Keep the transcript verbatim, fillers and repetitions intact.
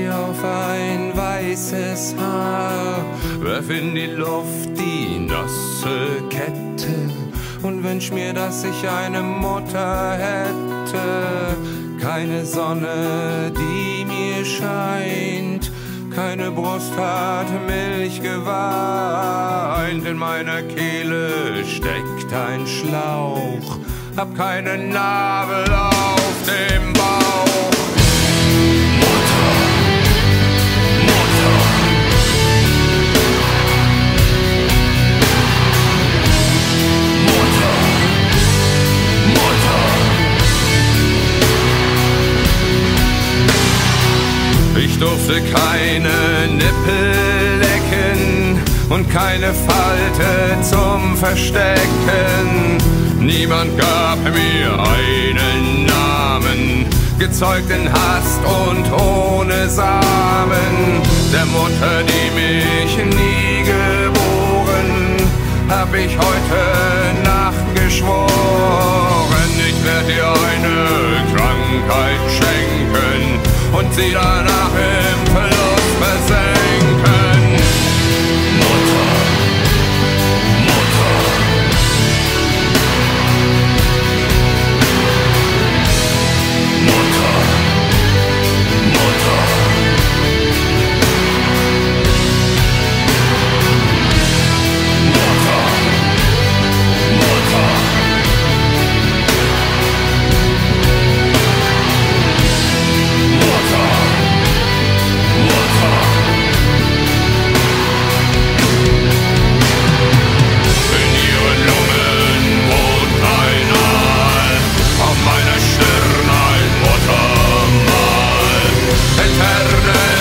mir auf ein weißes Haar, werf in die Luft die nasse Kette und wünsch mir, dass ich eine Mutter hätte. Keine Sonne, die mir scheint, keine Brust hat Milch geweint. In meiner Kehle steckt ein Schlauch, hab keinen Nabel auf dem Bauch. Mutter, Mutter, Mutter, Mutter. Ich durfte keine Nippel lecken und keine Falte zum Verstecken. Niemand gab mir einen Namen, gezeugt in Hast und ohne Samen. Der Mutter, die mich nie geboren, hab ich heute Nacht geschworen. Ich werd ihr eine Krankheit schenken und sie danach im Verlust versenken. Mutter, Mutter, Mutter, Mutter. Mutter, Mutter. Mutter, Mutter. In ihren Lungen wohnt ein Aal, auf meiner Stirn ein Muttermal. Eterne